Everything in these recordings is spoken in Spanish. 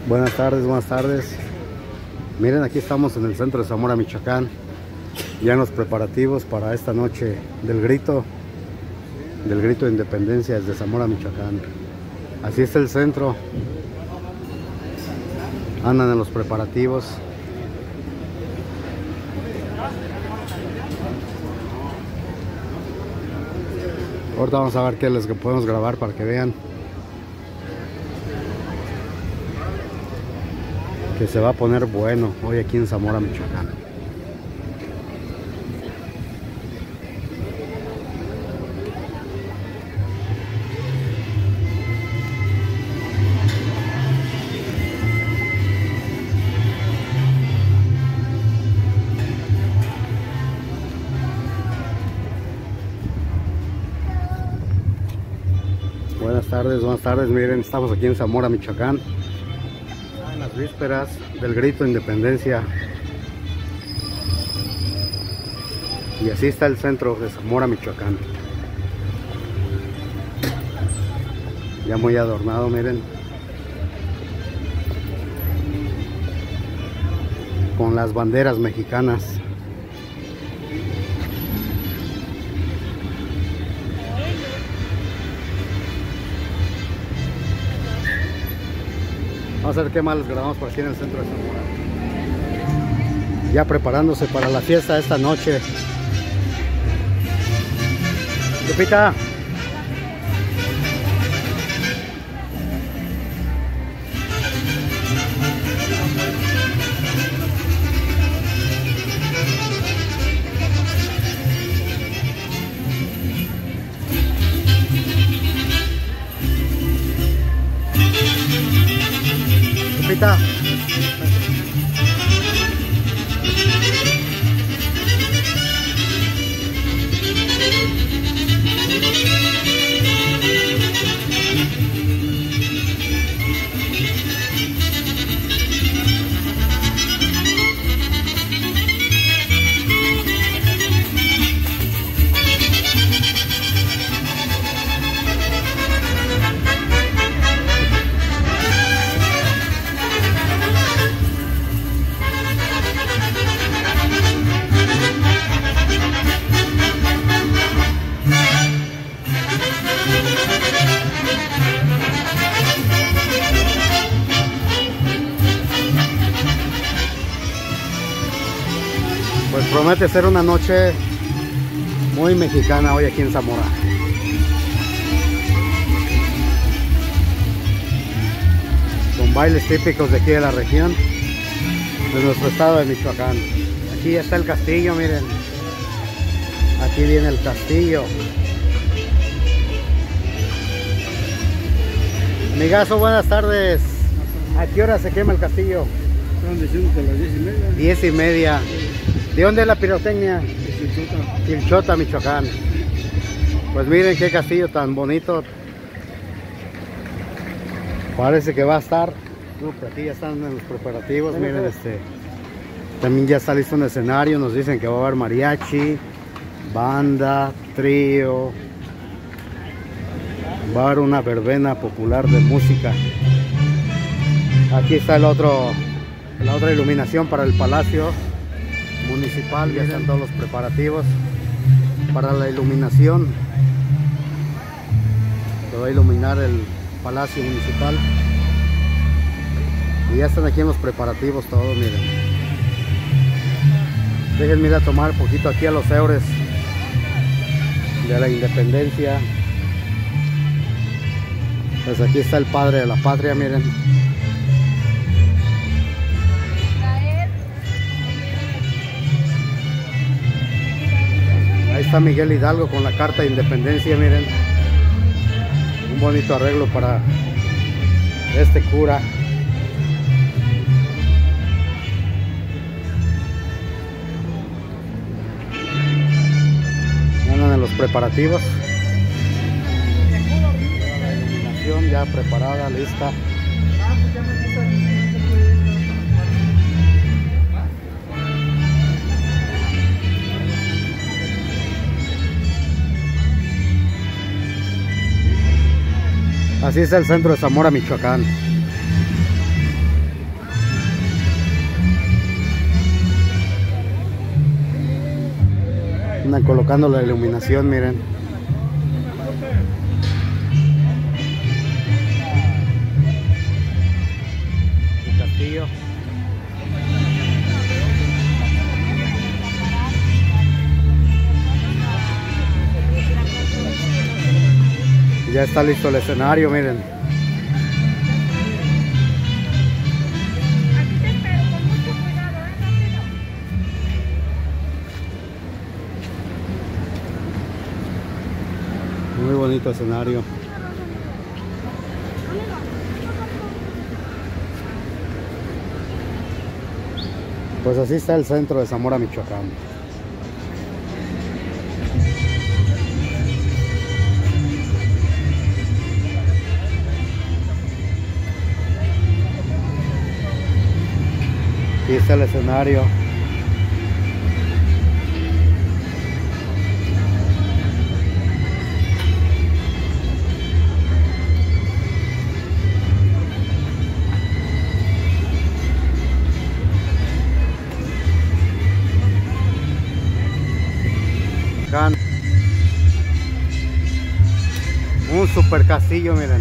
Buenas tardes, buenas tardes. Miren, aquí estamos en el centro de Zamora, Michoacán, ya en los preparativos para esta noche del grito de independencia desde Zamora, Michoacán. Así está el centro, andan en los preparativos. Ahorita vamos a ver qué es lo que podemos grabar para que vean que se va a poner bueno hoy aquí en Zamora, Michoacán. Buenas tardes, miren, estamos aquí en Zamora, Michoacán, en las vísperas del grito de independencia. Y así está el centro de Zamora, Michoacán. Ya muy adornado, miren. Con las banderas mexicanas. Vamos a ver qué más les grabamos por aquí en el centro de Zamora. Ya preparándose para la fiesta de esta noche. Lupita. Lupita. Pues promete ser una noche muy mexicana hoy aquí en Zamora. Con bailes típicos de aquí de la región, de nuestro estado de Michoacán. Aquí está el castillo, miren. Aquí viene el castillo. Amigazo, buenas tardes. ¿A qué hora se quema el castillo? Están diciendo que a las 10:30. 10:30. ¿De dónde es la pirotecnia? Quilchota, Michoacán. Pues miren qué castillo tan bonito. Parece que va a estar. Aquí ya están en los preparativos. Miren, también ya está listo un escenario. Nos dicen que va a haber mariachi, banda, trío. Va a haber una verbena popular de música. Aquí está la otra iluminación para el Palacio Municipal. Ya están todos los preparativos para la iluminación. Se va a iluminar el Palacio Municipal. Y ya están aquí en los preparativos todos, miren. Déjenme ir a tomar un poquito aquí a los eures de la independencia. Pues aquí está el padre de la patria, miren. Ahí está Miguel Hidalgo con la carta de independencia, miren. Un bonito arreglo para este cura. Andan en los preparativos. La iluminación ya preparada, lista. Así es el centro de Zamora, Michoacán. Andan colocando la iluminación, miren. El castillo. Ya está listo el escenario, miren. Muy bonito escenario. Pues así está el centro de Zamora, Michoacán. Aquí está el escenario. Un super castillo, miren.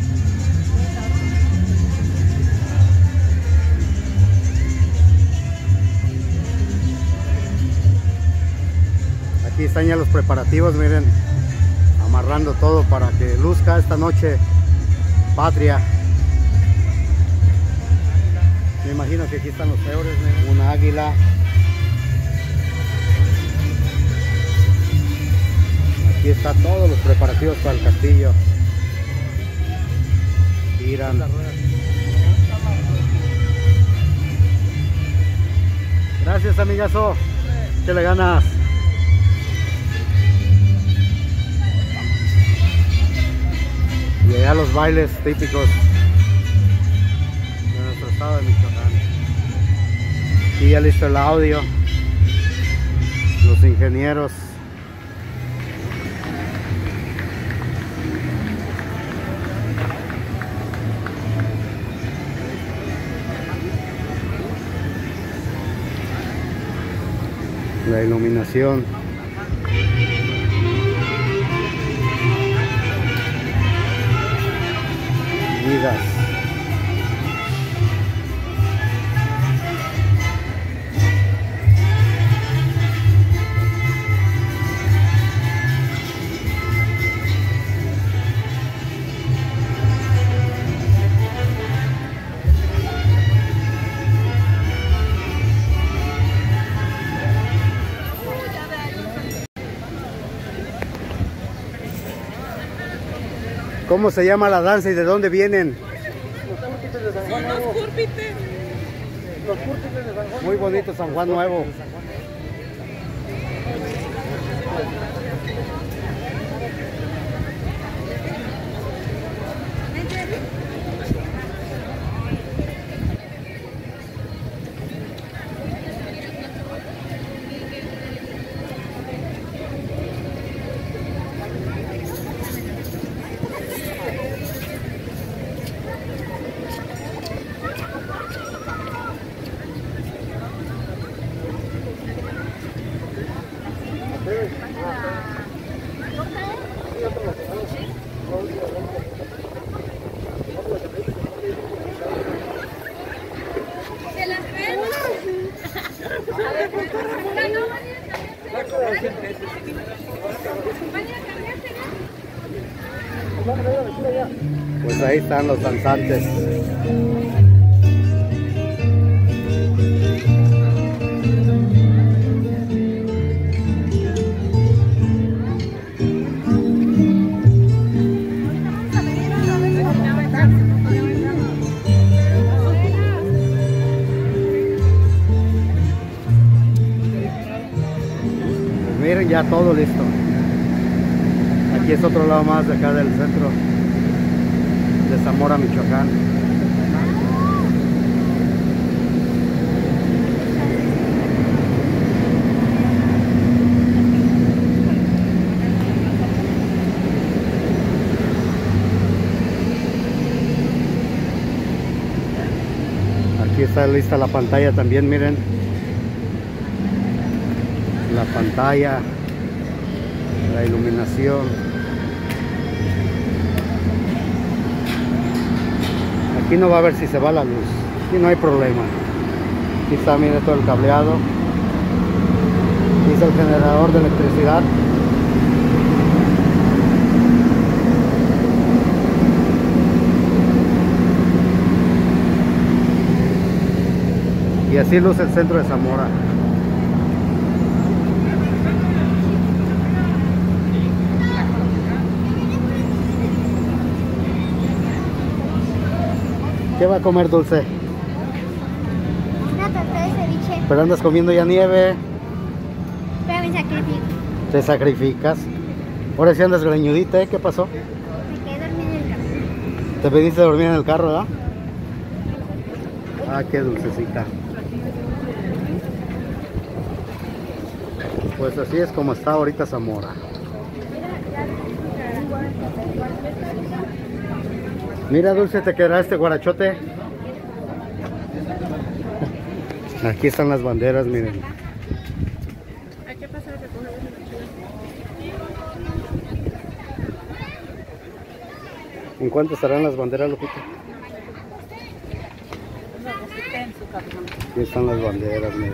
Aquí están ya los preparativos, miren, amarrando todo para que luzca esta noche patria. Me imagino que aquí están los peores, miren. Una águila. Aquí está todos los preparativos para el castillo. Giran. Gracias, amigazo. Que le ganas. Y allá los bailes típicos de nuestro estado de Michoacán. Y ya listo el audio. Los ingenieros. La iluminación. Vidas. ¿Cómo se llama la danza y de dónde vienen? Los Cúrpites. Muy bonito San Juan Nuevo. Pues ahí están los danzantes. Pues miren, ya todo listo. Aquí es otro lado más de acá del centro de Zamora, Michoacán. Aquí está lista la pantalla también, miren. La pantalla. La iluminación. Aquí no va a ver si se va la luz. Aquí no hay problema. Aquí está, mire, todo el cableado. Aquí está el generador de electricidad. Y así luce el centro de Zamora. ¿Qué va a comer, Dulce? Una torta de ceviche. Pero andas comiendo ya nieve. Pero me sacrifico. Te sacrificas. Ahora sí andas greñudita, ¿eh? ¿Qué pasó? Me quedé dormida en el carro. Te pediste dormir en el carro, ¿verdad? Ah, qué dulcecita. Pues así es como está ahorita Zamora. Mira, Dulce, te quedará este guarachote. Aquí están las banderas, miren. Hay que pasar a recoger la mochila. ¿En cuánto estarán las banderas, Lupita? Aquí están las banderas, miren.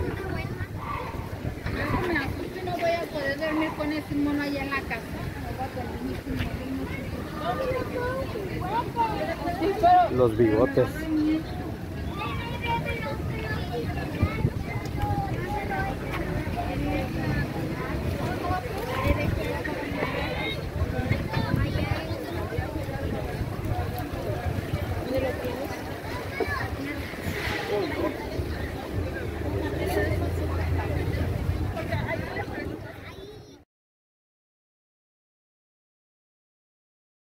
No voy a poder dormir con ese mono allá en la casa. Los bigotes.